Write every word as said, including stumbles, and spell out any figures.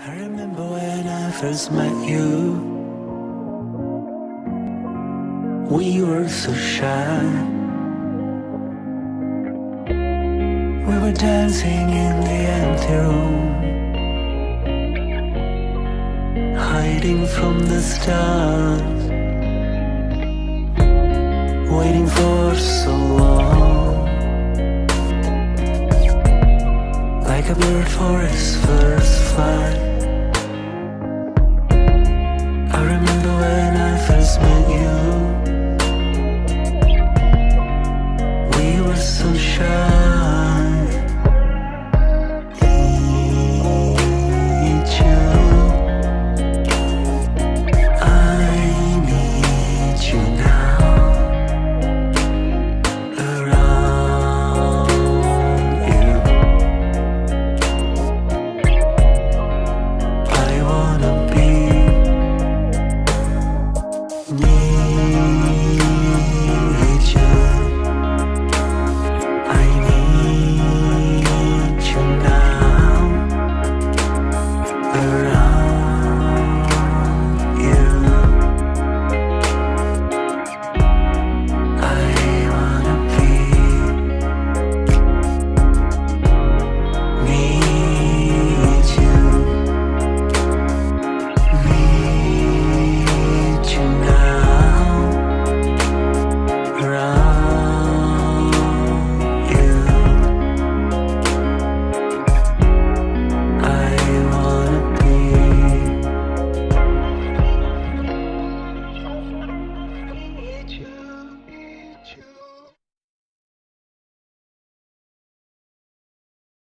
I remember when I first met you. We were so shy. We were dancing in the empty room, hiding from the stars, waiting for so long, like a bird for its first